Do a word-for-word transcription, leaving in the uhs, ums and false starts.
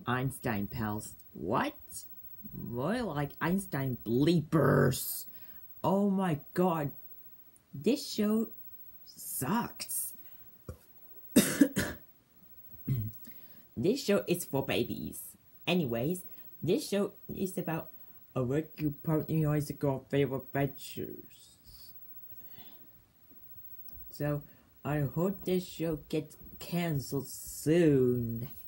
Einstein pals. What? More like Einstein bleepers. Oh my god. This show sucks. This show is for babies. Anyways, this show is about a working party high school favorite adventures. So, I hope this show gets cancelled soon.